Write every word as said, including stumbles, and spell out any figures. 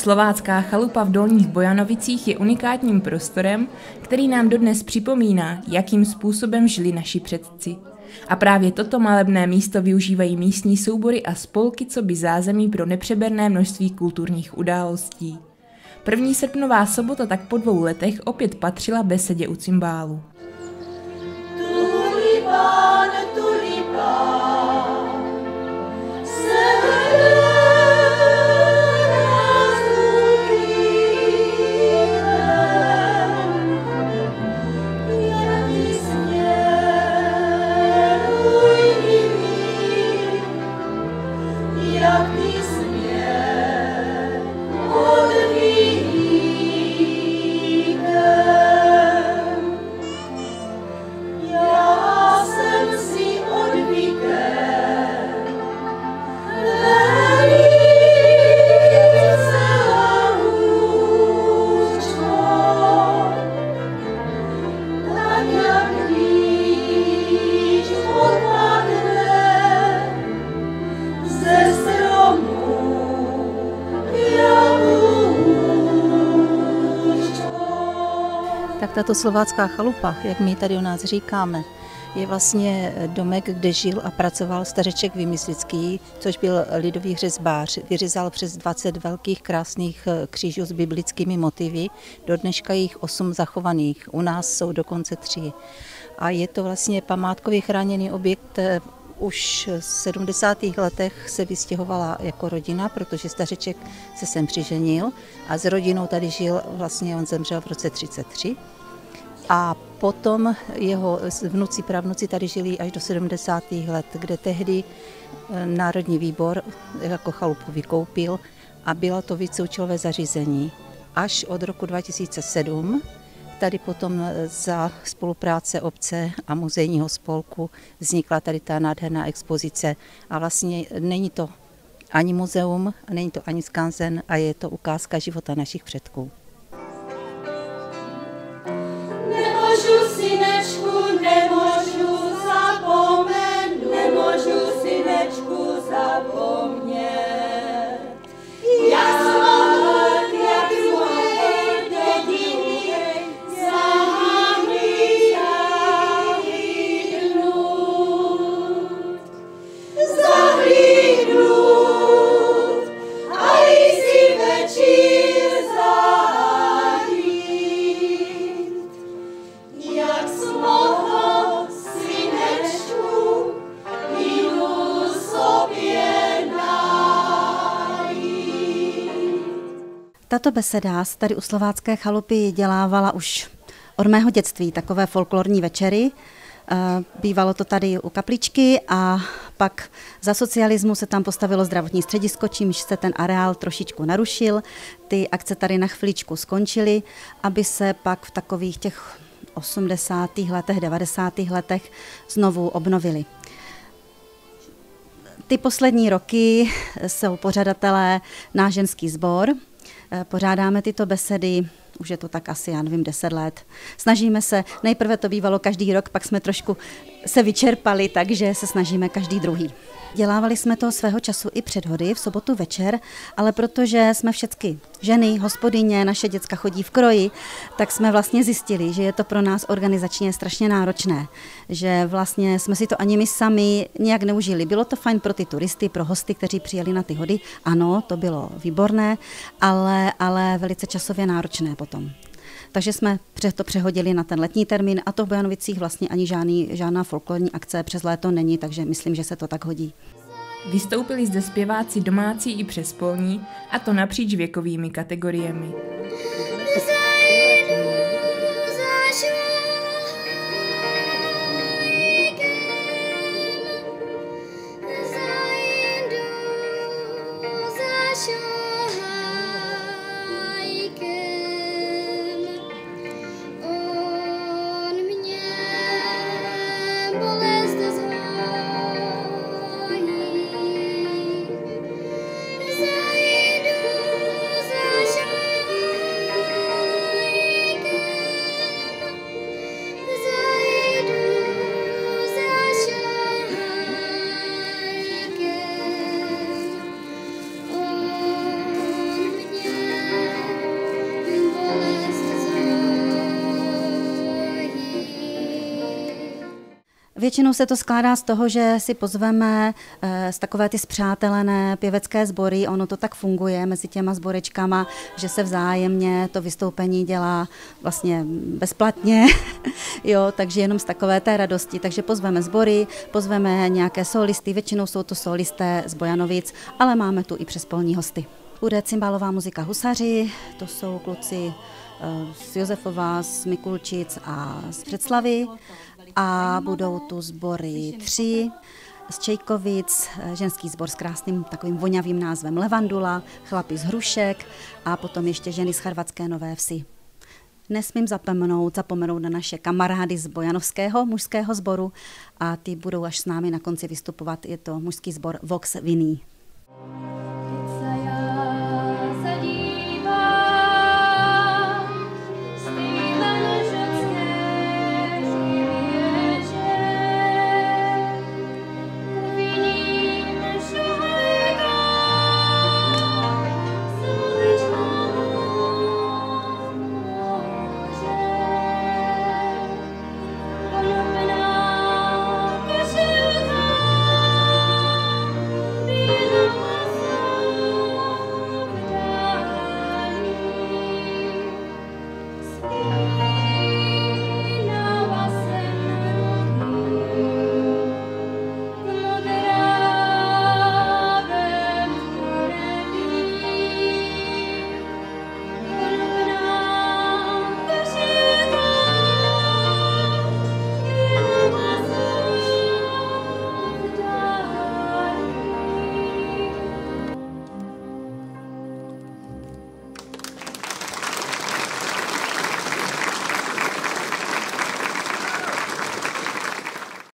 Slovácká chalupa v Dolních Bojanovicích je unikátním prostorem, který nám dodnes připomíná, jakým způsobem žili naši předci. A právě toto malebné místo využívají místní soubory a spolky coby zázemí pro nepřeberné množství kulturních událostí. První srpnová sobota tak po dvou letech opět patřila besedě u cymbálu. Tulipán, tulipán, Tak tato slovácká chalupa, jak my tady u nás říkáme, je vlastně domek, kde žil a pracoval stařeček Vymyslický, což byl lidový řezbář. Vyřezal přes dvacet velkých krásných křížů s biblickými motivy. Do dneška jich osm zachovaných, u nás jsou dokonce tři. A je to vlastně památkově chráněný objekt. Už v sedmdesátých letech se vystěhovala jako rodina, protože stařeček se sem přiženil a s rodinou tady žil, vlastně on zemřel v roce třicet tři. A potom jeho vnuci, pravnuci tady žili až do sedmdesátých let, kde tehdy Národní výbor jako chalupu vykoupil a bylo to víceúčelové zařízení. Až od roku dva tisíce sedm tady potom za spolupráce obce a muzejního spolku vznikla tady ta nádherná expozice a vlastně není to ani muzeum, není to ani skanzen a je to ukázka života našich předků. Nemůžu, synečku, nemůžu zapomenout, nemůžu, synečku, zapomnět. Já jsem jak z mojej dědiny zahlídnout, zahlídnout a jsi večír zahlíd. Jak smoho, synečku, jdu sobě najít. Tato beseda tady u slovácké chalupy dělávala už od mého dětství takové folklorní večery. Bývalo to tady u kapličky a pak za socialismu se tam postavilo zdravotní středisko, čímž se ten areál trošičku narušil. Ty akce tady na chviličku skončily, aby se pak v takových těch osmdesátých letech, devadesátých letech znovu obnovily. Ty poslední roky jsou pořadatelé náš ženský sbor. Pořádáme tyto besedy, už je to tak asi, já nevím, deset let. Snažíme se, nejprve to bývalo každý rok, pak jsme trošku se vyčerpali, takže se snažíme každý druhý. Dělávali jsme to svého času i před hody, v sobotu večer, ale protože jsme všechny ženy, hospodyně, naše děcka chodí v kroji, tak jsme vlastně zjistili, že je to pro nás organizačně strašně náročné, že vlastně jsme si to ani my sami nějak neužili. Bylo to fajn pro ty turisty, pro hosty, kteří přijeli na ty hody, ano, to bylo výborné, ale, ale velice časově náročné potom. Takže jsme to přehodili na ten letní termín a to v Bojanovicích vlastně ani žádný, žádná folklorní akce přes léto není, takže myslím, že se to tak hodí. Vystoupili zde zpěváci domácí i přespolní, a to napříč věkovými kategoriemi. Zajdu, zažáj. Většinou se to skládá z toho, že si pozveme e, z takové ty spřátelené pěvecké sbory, ono to tak funguje mezi těma sborečkama, že se vzájemně to vystoupení dělá vlastně bezplatně, jo, takže jenom z takové té radosti. Takže pozveme sbory, pozveme nějaké solisty, většinou jsou to solisté z Bojanovic, ale máme tu i přespolní hosty. Bude cymbálová muzika Husaři, to jsou kluci z Josefova, z Mikulčic a z Břeclavy. A budou tu sbory tři z Čejkovic, ženský sbor s krásným takovým vonavým názvem Levandula, chlapi z Hrušek a potom ještě ženy z Charvatské Nové Vsi. Nesmím zapomenout, zapomenout na naše kamarády z bojanovského mužského sboru a ty budou až s námi na konci vystupovat. Je to mužský sbor Vox Vinný.